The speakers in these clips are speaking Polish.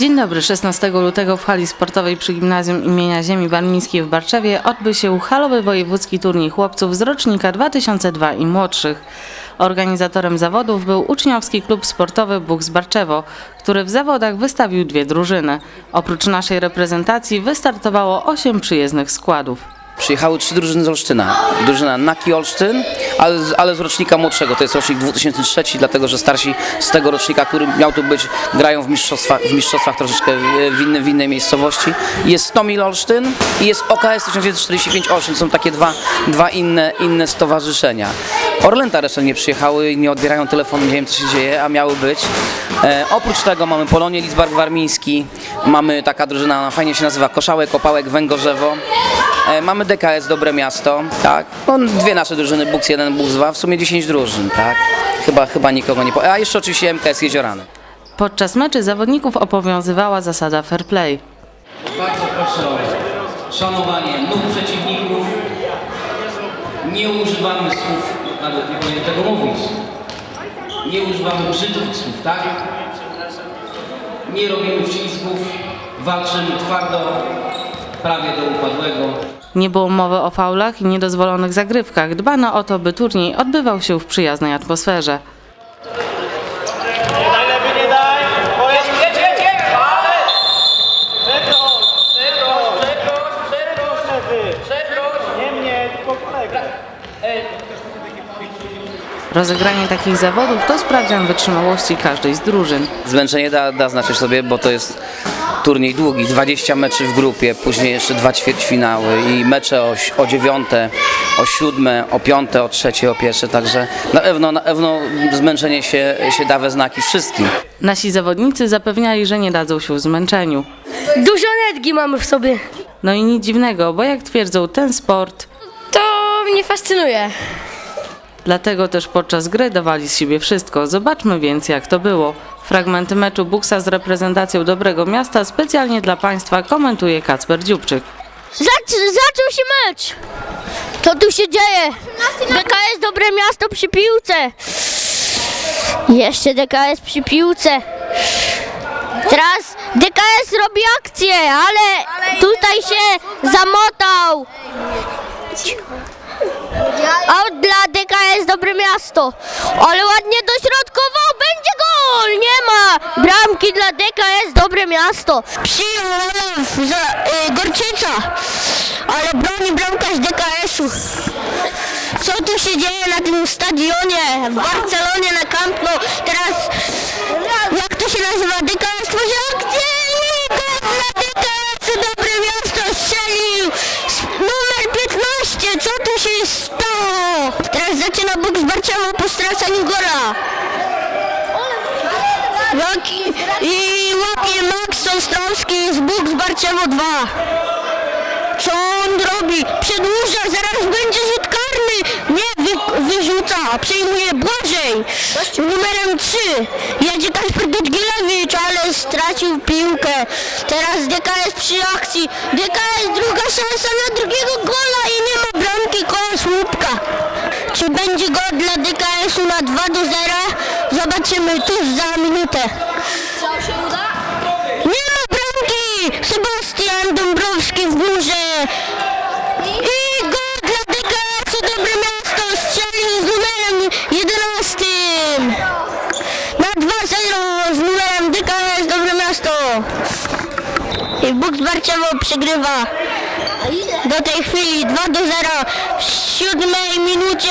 Dzień dobry. 16 lutego w hali sportowej przy Gimnazjum im. Ziemi Warmińskiej w Barczewie odbył się halowy wojewódzki turniej chłopców z rocznika 2002 i młodszych. Organizatorem zawodów był uczniowski klub sportowy Buks Barczewo, który w zawodach wystawił 2 drużyny. Oprócz naszej reprezentacji wystartowało 8 przyjezdnych składów. Przyjechały 3 drużyny z Olsztyna. Drużyna Naki Olsztyn, ale z rocznika młodszego. To jest rocznik 2003, dlatego że starsi z tego rocznika, który miał tu być, grają w mistrzostwach troszeczkę w innej miejscowości. Jest Stomil Olsztyn i jest OKS 1945 Olsztyn. Są takie dwa inne stowarzyszenia. Orlęta resztę nie przyjechały i nie odbierają telefonu, nie wiem co się dzieje, a miały być. Oprócz tego mamy Polonię Lidzbark Warmiński, mamy taka drużyna, ona fajnie się nazywa Koszałek, Opałek, Węgorzewo. Mamy DKS Dobre Miasto, tak. No, 2 nasze drużyny, Buks 1, Buks 2, w sumie 10 drużyn, tak. Chyba nikogo nie... A jeszcze oczywiście MKS Jeziorany. Podczas meczy zawodników obowiązywała zasada fair play. Bardzo proszę o szanowanie nóg przeciwników. Nie używamy słów, nawet nie powinien tego mówić. Nie używamy brzydkich słów, tak? Nie robimy wcisków, walczymy twardo, prawie do upadłego. Nie było mowy o faulach i niedozwolonych zagrywkach. Dbano o to, by turniej odbywał się w przyjaznej atmosferze. Rozegranie takich zawodów to sprawdzian wytrzymałości każdej z drużyn. Zmęczenie da znać sobie, bo to jest turniej długi, 20 meczy w grupie, później jeszcze 2 ćwierćfinały i mecze o 9, o 7, o 5, o 3, o 1, także na pewno zmęczenie się da we znaki wszystkim. Nasi zawodnicy zapewniali, że nie dadzą się w zmęczeniu. Dużo energii mamy w sobie. No i nic dziwnego, bo jak twierdzą, ten sport... To mnie fascynuje. Dlatego też podczas gry dawali z siebie wszystko. Zobaczmy więc, jak to było. Fragmenty meczu Buksa z reprezentacją Dobrego Miasta specjalnie dla Państwa komentuje Kacper Dziubczyk. Zaczął się mecz. Co tu się dzieje? DKS Dobre Miasto przy piłce. Jeszcze DKS przy piłce. Teraz DKS robi akcję, ale tutaj się zamotał. Out dla DKS Dobre Miasto. Ale ładnie dośrodkował. Będzie gol. Nie ma bramki dla DKS Dobre Miasto. Przyjął Gorczyca. Ale broni bramkarz DKS-u. Co tu się dzieje na tym stadionie w Barcelonie na Camp Nou? Teraz jak to się nazywa? DKS tworzy akcję. Gol dla DKS Dobre Miasto. Strzelił numer 15. Co tu się stało? Teraz zaczyna Buks Barczewo po straceniu gola. I łapie Max Ostrowski z Buks Barczewo 2. Co on robi? Przedłuża, zaraz będzie rzut karny. Nie wyrzuca, przejmuje Błażej. Numerem 3 jedzie Kasper Dudgielewicz, ale stracił piłkę. Teraz DKS przy akcji. DKS druga szansa na drugiego gola i nie ma bramki koło słupka. Czy będzie gol dla DKS-u na 2-0? Zobaczymy tuż za minutę. Nie ma bramki! Sebastian Dąbrowski w górze. I gol dla DKS-u Dobre Miasto strzelił z numerem 11. Na 2-0 z numerem DKS Dobre Miasto. I Buks Barczewo przegrywa. Do tej chwili 2-0 w 7 minucie.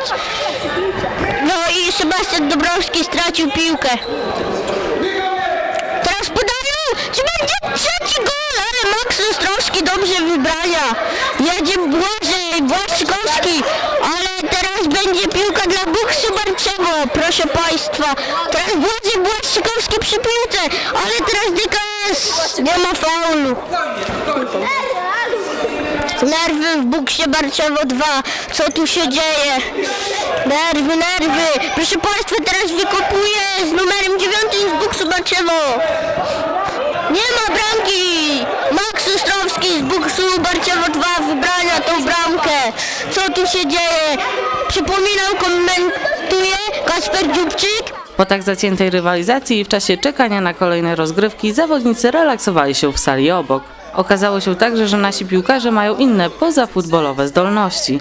No i Sebastian Dąbrowski stracił piłkę. Teraz podają, czy będzie 3. gol, ale Max Ostrowski dobrze wybrania. Jedzie Błażej, Błaszczykowski, ale teraz będzie piłka dla Buksu Barczewo, proszę Państwa. Teraz Błażej Błaszczykowski przy piłce, ale teraz DKS nie ma faulu. Nerwy w Buksie Barczewo 2. Co tu się dzieje? Nerwy. Proszę Państwa, teraz wykopuje z numerem 9 z Buksu Barczewo. Nie ma bramki. Max Ostrowski z Buksu Barczewo 2 wybrania tą bramkę. co tu się dzieje. Przypominam, komentuje Kasper Dziubczyk. Po tak zaciętej rywalizacji i w czasie czekania na kolejne rozgrywki zawodnicy relaksowali się w sali obok. Okazało się także, że nasi piłkarze mają inne pozafutbolowe zdolności.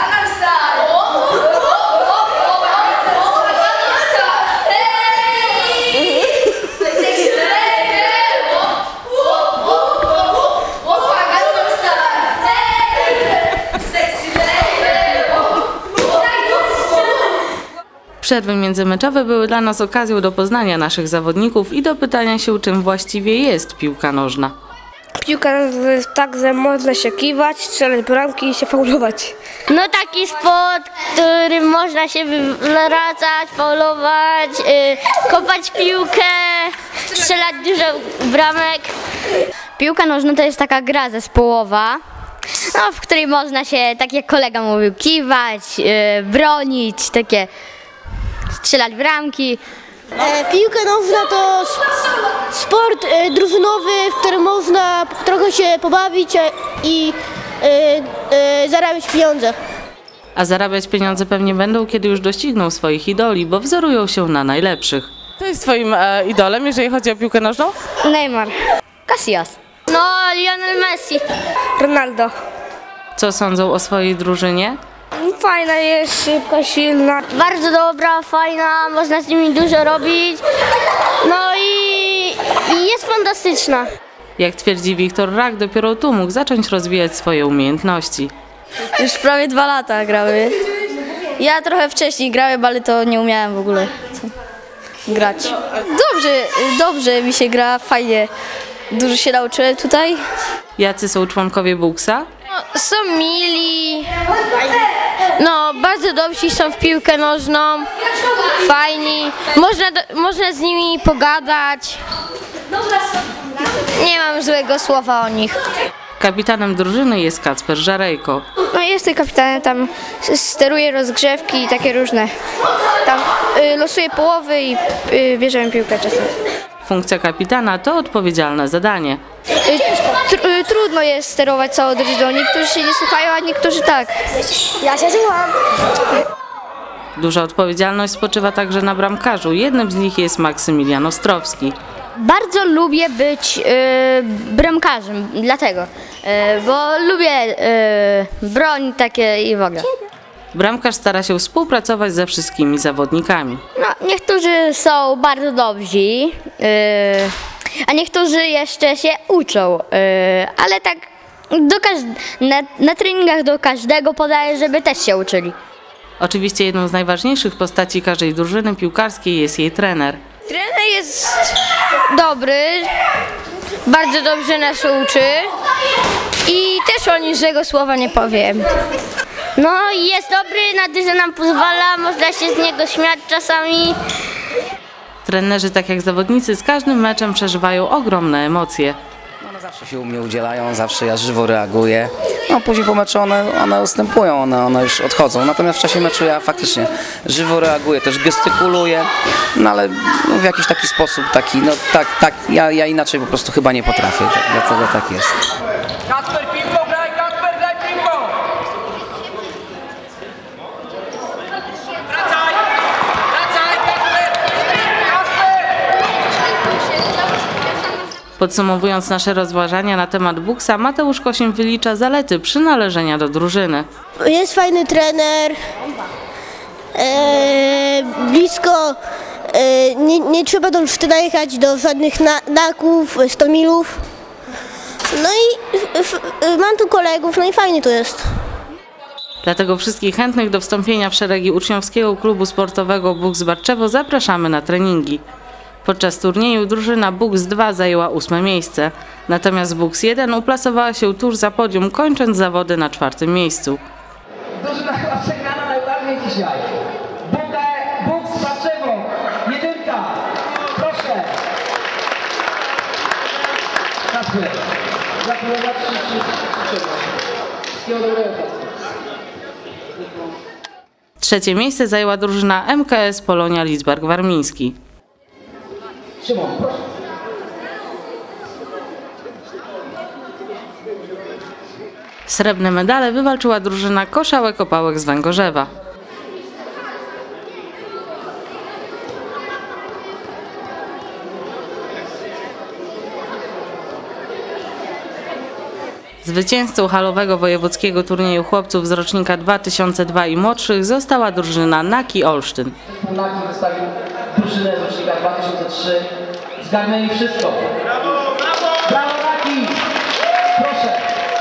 Przerwy międzymeczowe były dla nas okazją do poznania naszych zawodników i do pytania się, czym właściwie jest piłka nożna. Piłka to jest tak, że można się kiwać, strzelać bramki i się faulować. No taki sport, w którym można się wywracać, faulować, kopać piłkę, strzelać dużo bramek. Piłka nożna to jest taka gra zespołowa, no, w której można się, tak jak kolega mówił, kiwać, bronić, takie strzelać bramki. Piłka nożna to sport drużynowy, w którym można trochę się pobawić i zarabiać pieniądze. A zarabiać pieniądze pewnie będą, kiedy już dościgną swoich idoli, bo wzorują się na najlepszych. Kto jest twoim idolem, jeżeli chodzi o piłkę nożną? Neymar, Casillas. No, Lionel Messi. Ronaldo. Co sądzą o swojej drużynie? Fajna jest, szybka, silna. Bardzo dobra, fajna, można z nimi dużo robić. No i jest fantastyczna. Jak twierdzi Wiktor Rak, dopiero tu mógł zacząć rozwijać swoje umiejętności. Już prawie 2 lata grały. Ja trochę wcześniej grałem, ale to nie umiałem w ogóle grać. Dobrze mi się gra, fajnie. Dużo się nauczyłem tutaj. Jacy są członkowie Bugsa? Są mili, no bardzo dobrzy są w piłkę nożną, fajni, można z nimi pogadać, nie mam złego słowa o nich. Kapitanem drużyny jest Kacper Żarejko. No jestem kapitanem, tam steruję rozgrzewki i takie różne. Tam losuję połowy i bierzemy piłkę czasem. Funkcja kapitana to odpowiedzialne zadanie. Trudno jest sterować całą drużyną. Niektórzy się nie słuchają, a niektórzy tak. Ja się słucham. Duża odpowiedzialność spoczywa także na bramkarzu. Jednym z nich jest Maksymilian Ostrowski. Bardzo lubię być bramkarzem, dlatego, bo lubię broń takie i w ogóle. Bramkarz stara się współpracować ze wszystkimi zawodnikami. No, niektórzy są bardzo dobrzy, a niektórzy jeszcze się uczą, ale tak na treningach do każdego podaję, żeby też się uczyli. Oczywiście jedną z najważniejszych postaci każdej drużyny piłkarskiej jest jej trener. Trener jest dobry, bardzo dobrze nas uczy i też o nim złego słowa nie powiem. No i jest dobry, na tyle nam pozwala, można się z niego śmiać czasami. Trenerzy, tak jak zawodnicy, z każdym meczem przeżywają ogromne emocje. One zawsze się u mnie udzielają, zawsze ja żywo reaguję. No później po meczu one ustępują, one już odchodzą. Natomiast w czasie meczu ja faktycznie żywo reaguję, też gestykuluję, no ale w jakiś taki sposób, ja inaczej po prostu chyba nie potrafię, dlatego tak jest. Kacper, piłką graj, Kacper, graj piłką! Wracaj! Wracaj, Kacper! Podsumowując nasze rozważania na temat Bugsa, Mateusz Kosim wylicza zalety przynależenia do drużyny. Jest fajny trener, blisko, nie trzeba do Olsztyna jechać do żadnych naków, 100 milów. No i mam tu kolegów, no i fajnie to jest. Dlatego wszystkich chętnych do wstąpienia w szeregi uczniowskiego klubu sportowego Bugs Barczewo zapraszamy na treningi. Podczas turnieju drużyna Bugs 2 zajęła 8. miejsce, natomiast Bugs 1 uplasowała się tuż za podium, kończąc zawody na 4. miejscu. Drużyna chyba przegrana najbardziej dzisiaj. Bugs Barczewo, 1. Proszę. Kacper, gratuluję wszystkiego dobrego. Trzecie miejsce zajęła drużyna MKS Polonia Lidzbark Warmiński. Szymon, proszę. Srebrne medale wywalczyła drużyna Koszałek-Opałek z Węgorzewa. Zwycięzcą halowego wojewódzkiego turnieju chłopców z rocznika 2002 i młodszych została drużyna Naki Olsztyn. Naki wystawił drużynę z rocznika 2003. Zgarnęli wszystko. Brawo, brawo! Brawo Naki! Proszę.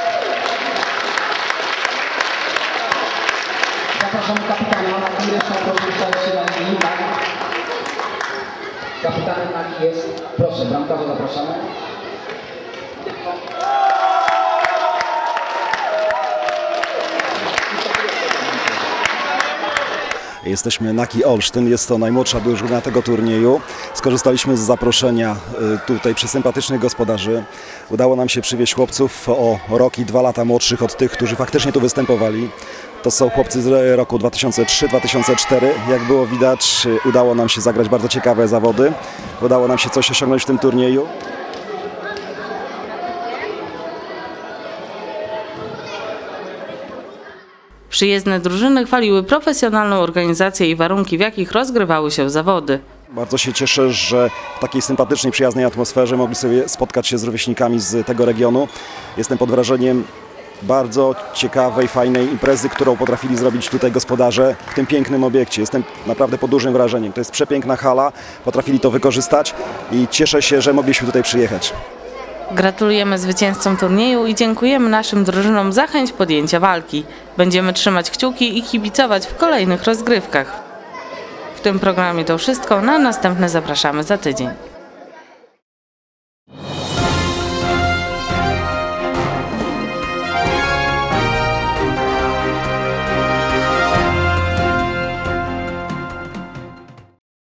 Zapraszamy kapitana Naki, reszta proszę ustawić się na linii. Kapitanem Naki jest, proszę, bramkarza zapraszamy. Jesteśmy Naki Olsztyn, jest to najmłodsza drużyna tego turnieju. Skorzystaliśmy z zaproszenia tutaj przesympatycznych gospodarzy. Udało nam się przywieźć chłopców o rok i 2 lata młodszych od tych, którzy faktycznie tu występowali. To są chłopcy z roku 2003-2004. Jak było widać, udało nam się zagrać bardzo ciekawe zawody. Udało nam się coś osiągnąć w tym turnieju. Przyjezdne drużyny chwaliły profesjonalną organizację i warunki, w jakich rozgrywały się zawody. Bardzo się cieszę, że w takiej sympatycznej, przyjaznej atmosferze mogli sobie spotkać się z rówieśnikami z tego regionu. Jestem pod wrażeniem bardzo ciekawej, fajnej imprezy, którą potrafili zrobić tutaj gospodarze w tym pięknym obiekcie. Jestem naprawdę pod dużym wrażeniem. To jest przepiękna hala, potrafili to wykorzystać i cieszę się, że mogliśmy tutaj przyjechać. Gratulujemy zwycięzcom turnieju i dziękujemy naszym drużynom za chęć podjęcia walki. Będziemy trzymać kciuki i kibicować w kolejnych rozgrywkach. W tym programie to wszystko, na następne zapraszamy za tydzień.